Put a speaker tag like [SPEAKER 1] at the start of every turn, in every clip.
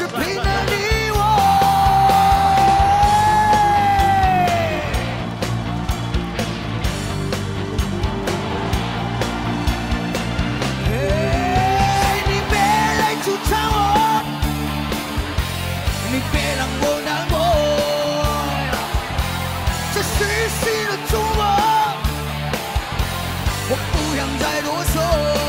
[SPEAKER 1] 是拼了你我。你别来纠缠我，你别让我难过。这是新的中国，我不想再啰嗦。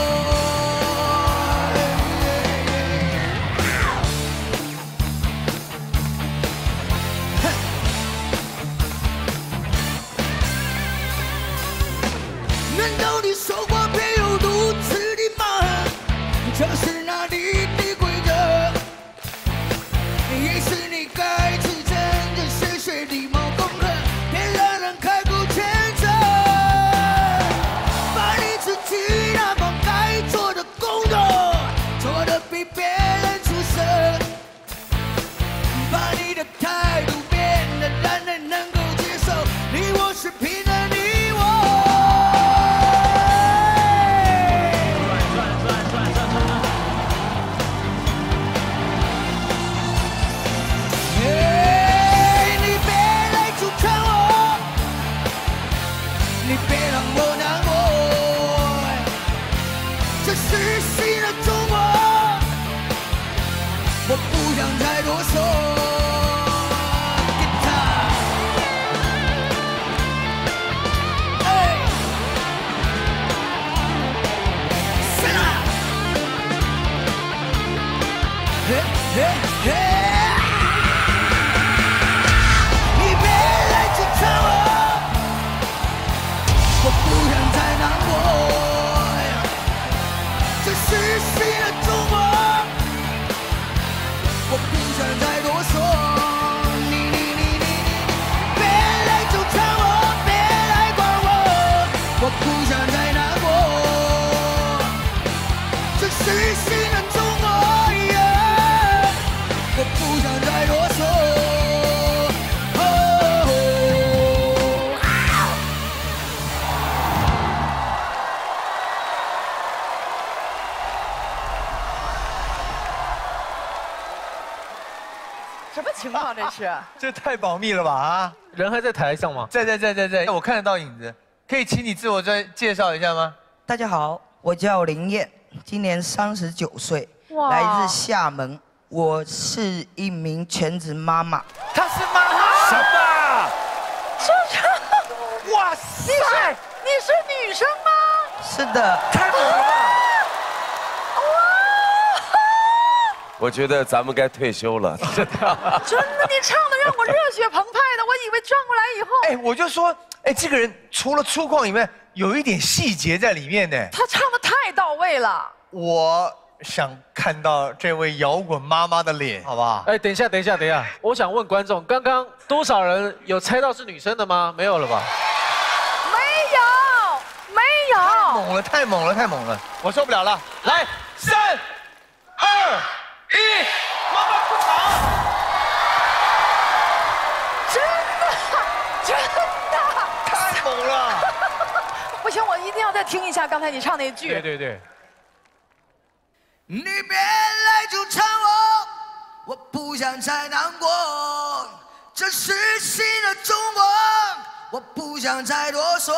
[SPEAKER 1] 难道你受过别有如此的吗？这是哪里的规则？也是你该自证的是谁礼貌公和，别让人开口谴责。把你自己那帮该做的工作做得比别人出色，把你的态度变得让人能够接受。你我是拼了你我。 你别让我难过，这是新的中国，我不想再啰嗦。你别来纠缠我。 我不想再难过，这是新的中国，我不想再啰嗦。你，别来纠缠我，别来管我，我不想再难过，这是新的中国，我不想再啰嗦。
[SPEAKER 2] 什么情况这是？
[SPEAKER 3] 这太保密了吧啊！
[SPEAKER 4] 人还在台上吗？
[SPEAKER 3] 在，我看得到影子。可以请你自我再介绍一下吗？
[SPEAKER 1] 大家好，我叫林燕，今年39岁，来自厦门。我是一名全职妈妈。
[SPEAKER 3] 她是妈妈？什么？
[SPEAKER 2] 这哇塞！你是女生吗？
[SPEAKER 1] 是的。
[SPEAKER 3] 太猛了吧！
[SPEAKER 5] 我觉得咱们该退休了，真的。
[SPEAKER 2] 真的，你唱的让我热血澎湃的，我以为转过来以后，
[SPEAKER 3] 哎，我就说，哎，这个人除了粗犷以外，有一点细节在里面呢。
[SPEAKER 2] 他唱的太到位了。
[SPEAKER 3] 我想看到这位摇滚妈妈的脸，好不好？
[SPEAKER 4] 哎，等一下，我想问观众，刚刚多少人有猜到是女生的吗？没有了吧？
[SPEAKER 2] 没有。
[SPEAKER 3] 猛了，太猛了，我受不了了！来，3、2、1，妈妈出场！
[SPEAKER 2] 真的，
[SPEAKER 3] 太猛了！
[SPEAKER 2] 不行，我一定要再听一下刚才你唱那句。
[SPEAKER 4] 对。
[SPEAKER 1] 你别来纠缠我，我不想再难过。这是新的中国，我不想再啰嗦。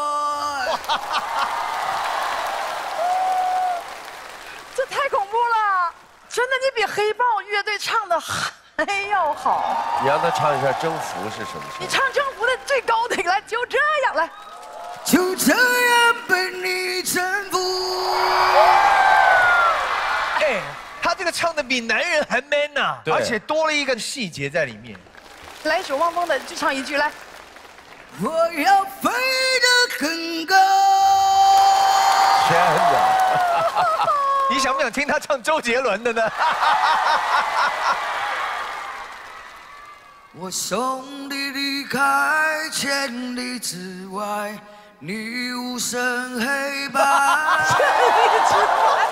[SPEAKER 2] 这太恐怖了，真的，你比黑豹乐队唱的还要好。
[SPEAKER 5] 你让他唱一下《征服》是什么？
[SPEAKER 2] 你唱《征服》的最高的，来，就这样，来，
[SPEAKER 1] 就这样被你征服。
[SPEAKER 3] 哎，他这个唱的比男人还 man 呐，而且多了一个细节在里面。
[SPEAKER 2] 来一首汪峰的，就唱一句来。
[SPEAKER 1] 我要飞得很高。
[SPEAKER 5] 天哪！
[SPEAKER 3] 你想不想听他唱周杰伦的呢？
[SPEAKER 1] 我送你离开千里之外，你无声黑白。
[SPEAKER 2] 千里之外。